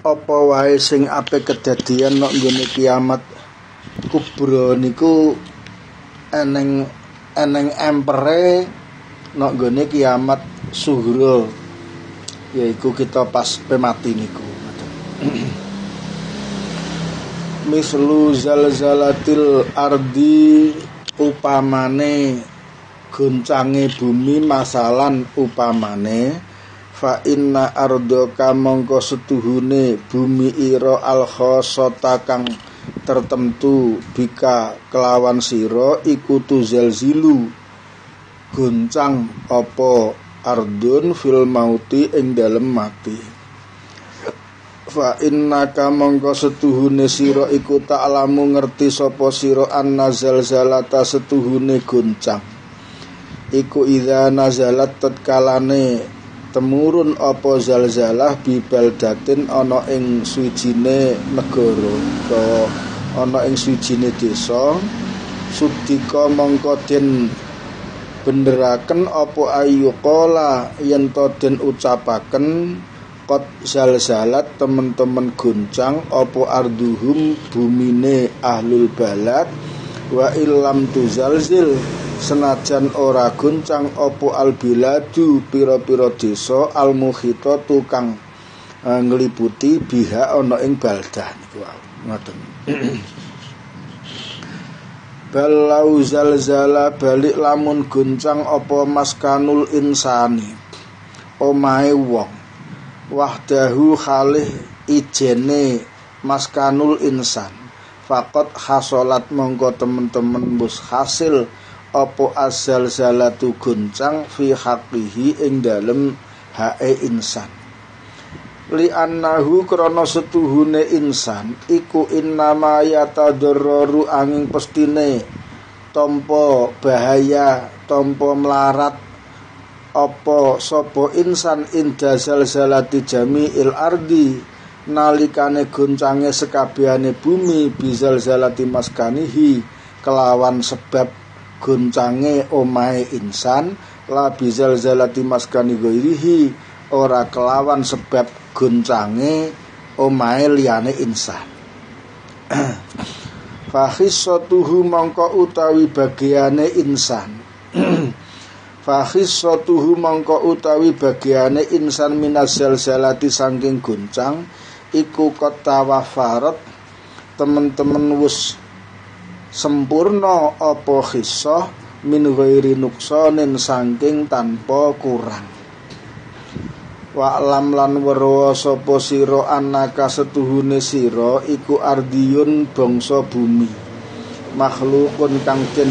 apa wae sing ape kedadian nek nggone kiamat kubra niku eneng empere nek nggone kiamat sughra, yaiku kita pas pemati niku. Mislu zalzalatil ardi, upamane goncange bumi, masalan upamane fa inna ardaka mongko setuhune bumi ira al khosota kang tertentu bika kelawan sira iku tuzalzilu goncang apa ardun fil mauti ing dalem mati. Fa innaka mongko setuhune sira iku ta'lamu ngerti sapa sira annazalzalata setuhune goncang iku idza nazalat tatkalane temurun apa zalzalah bi baldatin ana ing suwijine negara utawa ana ing suwijine desa sudika mongko den benderaken apa ayu qala yen to den ucapaken qad zalzalat temen-temen goncang apa arduhum bumine ahlul balad wa illam tuzalzil senajan ora goncang apa albiladu pira-pira desa almukhita tukang ngliputi biha ana ing baldah niku ngoten. Balau zalzala balik lamun goncang apa maskanul insani omahe wong wahdahu khalih ijene maskanul insan faqat hasolat mongko temen-temen mus hasil apa azalzalatu goncang fi haqqihi ing dalem hae insan li annahu krana setuhune insan iku innama yatadarraru angin pestine tampa bahaya tampa melarat apa sapa insan inda zalzalati jami'il ardi nalikane goncange sekabehane bumi bizalzalati maskanihi kelawan sebab goncange omahe insan la bizalzalati maskani ghairihi ora kelawan sebab goncange omahe liyane insan. Fakhissatuhu mongko utawi bagiane insan fakhissatuhu mongko utawi bagiane insan minas zalzalati saking goncang iku katawafarat temen-temen wis sempurna apa khissah min ghairi nuksanin saking tanpa kurang. Wa lam lan weruh sapa sira annaka setuhune sira iku ardiyun bangsa bumi makhlukun kang den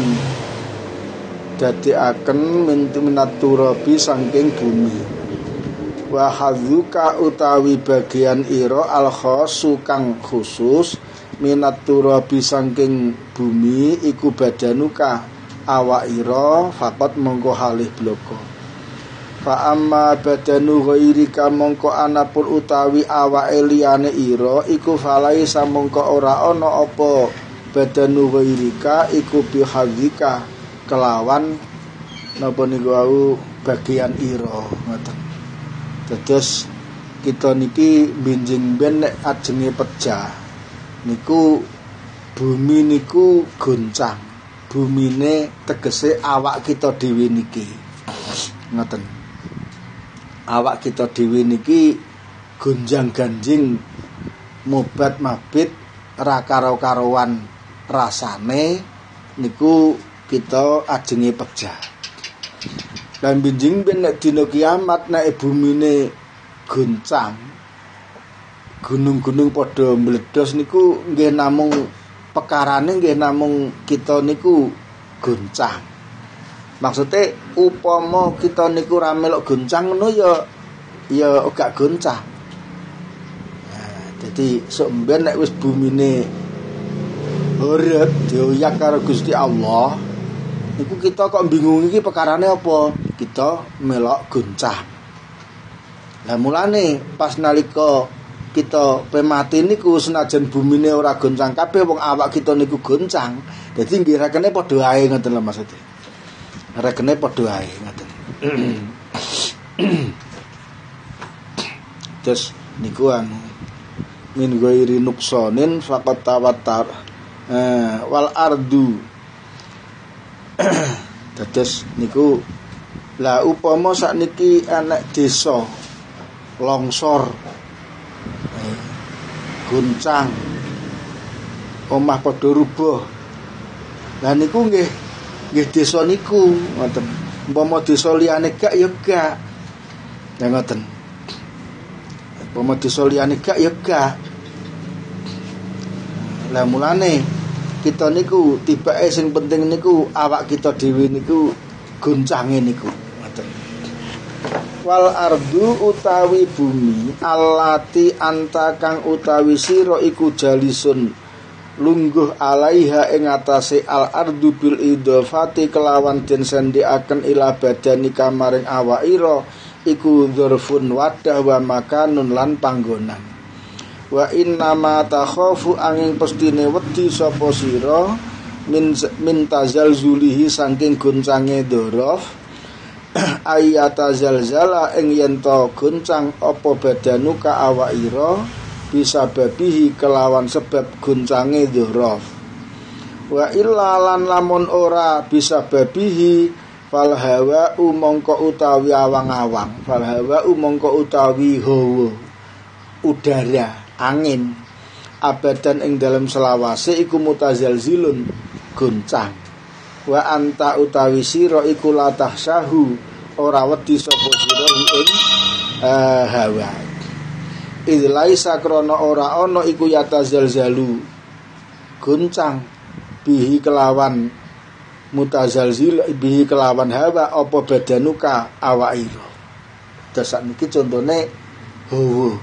dadekaken minat turabi saking bumi. Wa hadzuka utawi bagian ira al khassu kang khusus minat turabi saking bumi iku badanuka awak ira faqat mongko halih bloko. Fa amma badanu ghairika mongko anapun utawi awake liyane ira iku falaisa mongko ora ana apa badanu ghairika iku bihadzika kelawan napa niku wau bagian ira ngoten. Dados kita niki benjing ben nek ajenge pecah niku bumi niku goncang. Bumine tegese awak kita dhewe niki. Ngoten. Awak kita dhewe niki gonjang-ganjing mobat mabit ra karo-karowan rasane niku kita ajenge pecah. Lan benjing ben nek dina kiamat nek bumine goncang gunung-gunung padha meledos niku nggih namung pekarane nggih namung kita niku goncang. Maksudnya upama kita niku ra melok goncang ngono ya gak goncang. Nah, dadi sok mben nek wis bumine urip dioyak karo Gusti Allah niku kita kok bingung iki perkarane apa? Kita melok goncang. Lah mulane pas nalika kita pemati niku senajan bumine ora goncang kabeh wong awak kita niku goncang. Dadi nggih rekene padha ae ngoten lho maksudnya. Rekene padha ae ngoten. Terus niku min ghairi nuqsanin faqat tawattar. Wal ardu dados niku la upama sakniki anak desa longsor guncang omah padha rubuh. Lah niku nggih desa niku ngoten. Umpama desa liyane gak ya gak. Ya ngoten. Umpama desa liyane gak ya gak. Lah mulane kita niku tibake sing penting niku awak kita dhewe niku goncange niku ngoten. Wal ardu utawi bumi allati anta kang utawi sira iku jalisun lungguh alaiha ing atase al ardu bil idhofati kelawan den sendikaken ila badani kamaring awakira iku dzurfun wadah wa makanun lan panggonan. Wa inna ma takhafu angin pestine wedi sapa sira min tazalzulihi saking goncange dzaraf ayata zalzala ing yen to goncang apa badanuka awakira bisa babihi kelawan sebab goncange dzaraf. Wa illa lan lamun ora bisa babihi fal hawa mongko utawi awang-awang fal hawa mongko utawi hawa udara angin abadan ing dalam selawase iku mutazalzilun goncang. Wa anta utawi sira iku latah sahu ora wedi sapa sira ing hawa idlaisa krana ora ana iku yatazalzalu goncang bihi kelawan mutazalzil bihi kelawan hawa apa badanuka awaira. Dasak niki contone hawa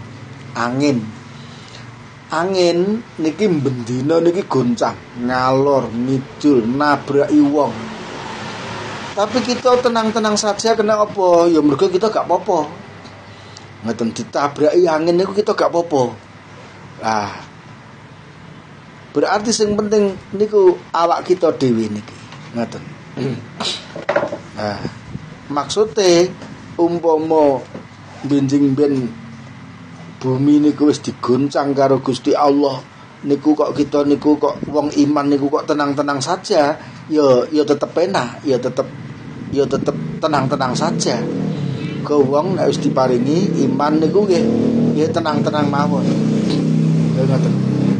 angin niki bendina niki goncang ngalor ngidul nabraki wong. Tapi kita tenang-tenang saja kena apa? Ya mergo kita gak apa-apa. Ngoten ditabraki angin niku kita gak apa-apa. Nah, berarti sing penting niku awak kita dhewe niki. Ngoten. Nah, maksude umpama benjing ben bumi niku wis digoncang karo Gusti Allah niku kok kita niku kok wong iman niku kok tenang-tenang saja ya tetep enak ya tetep tenang-tenang saja. Ke wong nek wis diparingi iman niku nggih ya tenang-tenang mawon. Ya ngoten.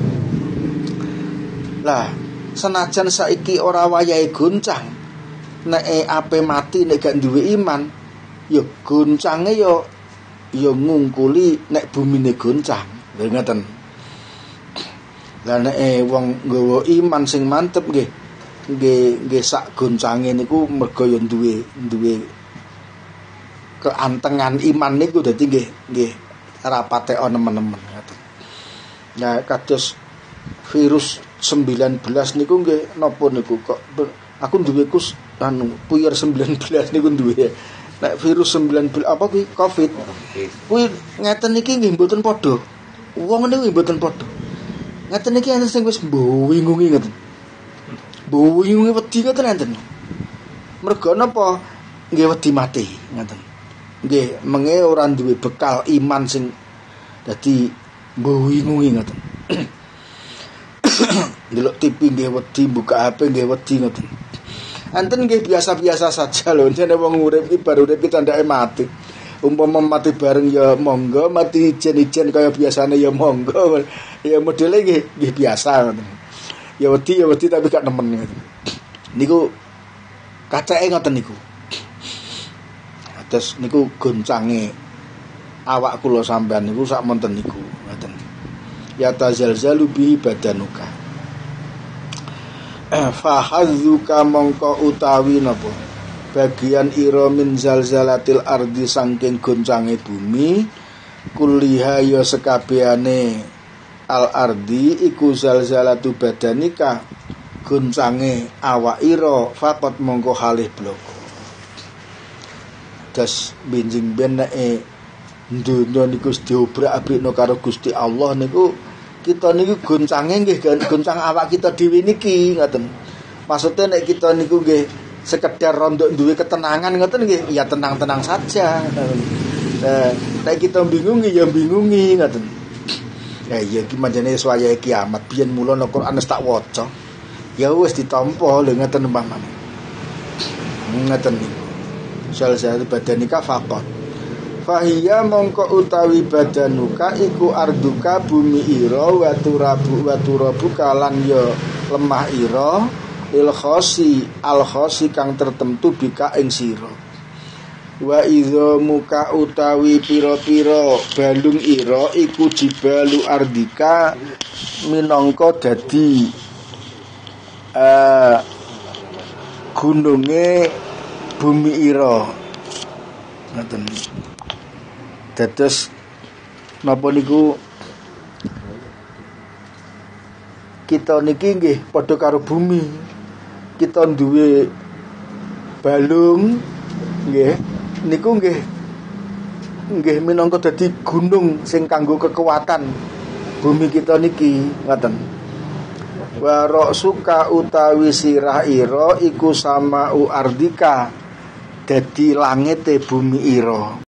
Lah senajan saiki ora wayahe goncang nek ape mati nek gak duwe iman ya goncange ya ngungkuli nek bumine goncang. Lha ngoten. Lah nek wong nggawa iman sing mantep nggih sak goncange niku mergo ya duwe keantengan iman niku dadi nggih rapate ana nemen-nemen ngoten. Ya kados virus 19 niku nggih napa niku kok aku duwe kus puyer 19 niku duwe. Nek virus 19 apa kuwi Covid. Kuwi ngeten iki nggih mboten padha. Wong niku mboten padha. Ngeten iki ana sing wis mbowingungi ngeten. Mbowingungi wedi ngeten enten. Mergo napa? Nggih wedi mati ngeten. Nggih menge ora duwe bekal iman sing dadi mbowingungi ngeten. Delok TV nggih wedi, buka HP nggih wedi ngoten. Anten nggih biasa-biasa saja lho, jane wong urip iki baru urip tandake mati. Umpama mati bareng ya monggo, mati ijen-ijen kaya biasane ya monggo. Ya modele nggih biasa ngoten. Ya wedi tapi gak nemen ngoten. Niku kacake ngoten niku. Terus niku goncange awak kula sampean niku sak monten niku ngoten. Ya tazalzalu bi badanuka. Fahadzuka mongko utawi napa bagian ira min zalzalatil ardi saking goncange bumi kulliha ya sekabehane al ardi iku zalzalatu badanika goncange awak ira faqat mongko halih bloko. Das benjing benake dunya niku diobrak-abrikno karo Gusti Allah niku kita niku goncange nggih goncang awak kita dhewe niki ngoten. Maksudnya nek kita niku nggih sekedar rondok duwe ketenangan ngoten nggih ya tenang-tenang saja. Nek kita bingungi ya bingungi ngoten. Ya iya iki manjane swaya kiamat biyen mulane Quran wis tak waca. Ya wis ditampa lho ngeten umpamane. Ngeten niku. Sal satu badanika faqat. Fahiya mongko utawi badanuka iku arduka bumi ira wa turabu kalan ya lemah ira il khosi al khosi kang tertentu bika ing sira. Wa idza muka utawi pira-pira balung ira iku jibalu ardika minangka dadi gununge bumi ira. Ngoten. Dados napa niku kita niki nggih padha karo bumi. Kita duwe balung nggih niku nggih minangka dadi gunung sing kanggo kekuatan bumi kita niki ngoten. Wa ra'suka utawi sirah ira iku sama'u ardika dadi langite bumi ira.